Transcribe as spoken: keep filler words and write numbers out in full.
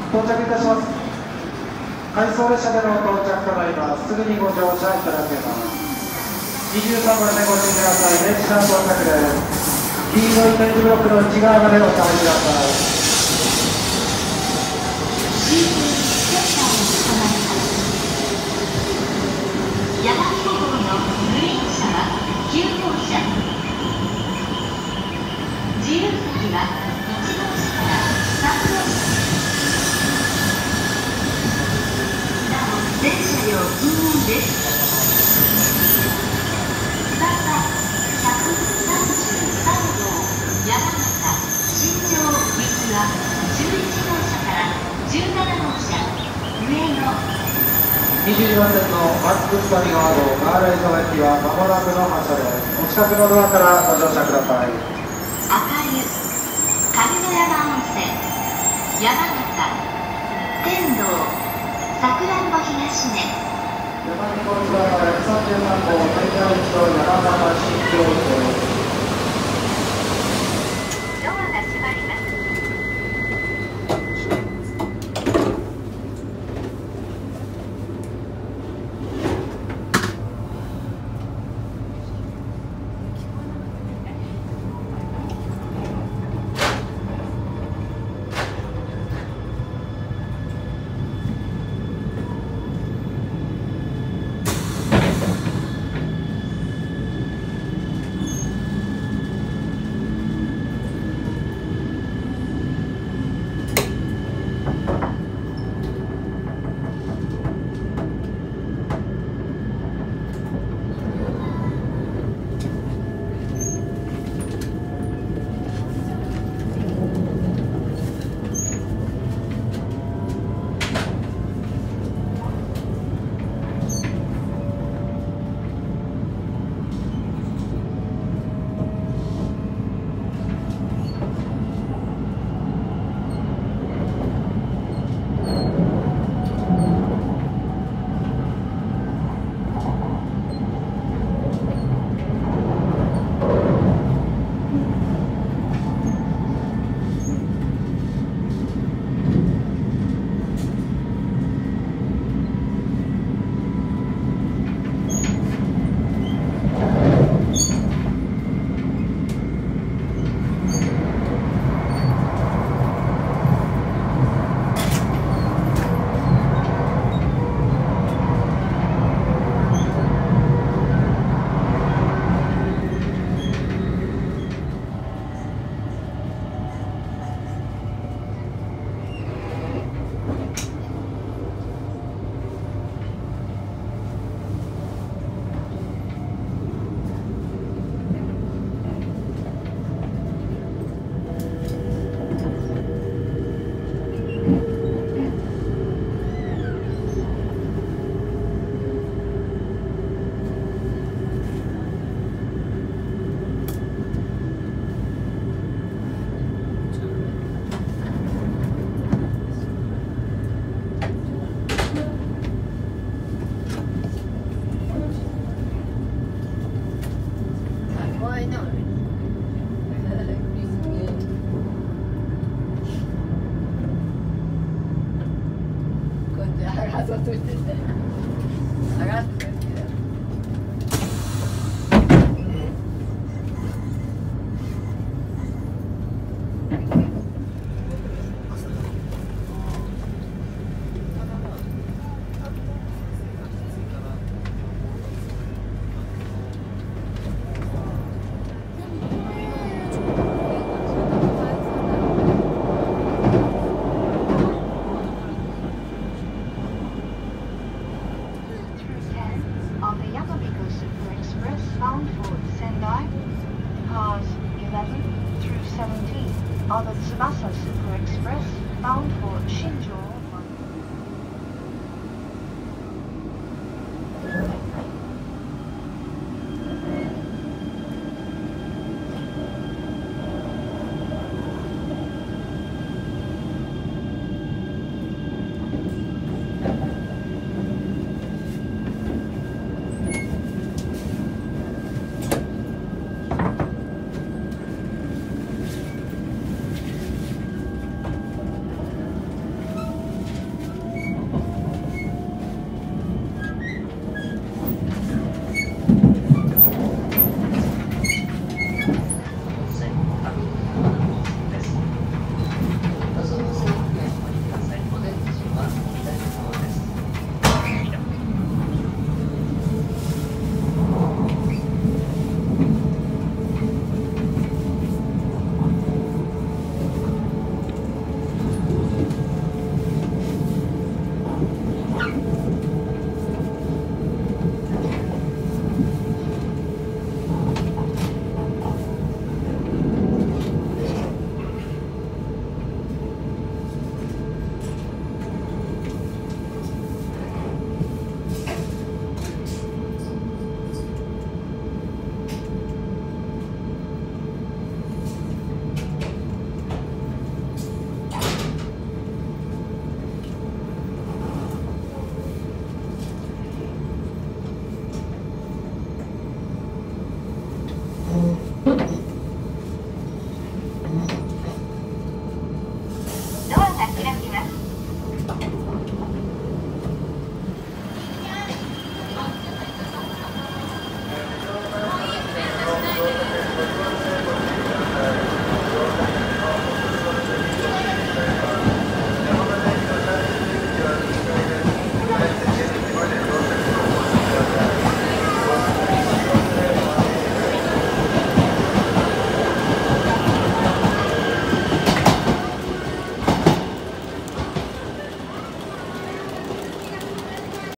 到着いたします。回送列車での到着となります。すぐにご乗車いただけます。にじゅうさんばんでご注意ください。列車到着です。黄色い点字ブロックの内側までお下がりください。 山彦号のグリーン車はきゅうごうしゃ、自由席はいちごうしゃからさんごうしゃです。なお全車両禁煙です。つばさひゃくさんじゅうさんごう山形新庄行きはじゅういちごうしゃからじゅうななごうしゃ、上野にじゅうにばん線のマックス谷川号ガーレード駅はまもなくの発車です。お近くのドアからご乗車ください。 赤湯、上野山温泉、山形、天童、さくらんぼ東根。 山彦内側からひゃくさんじゅうさんごうタイヤ内と山形新庄です。 ドアが閉まります。 上がって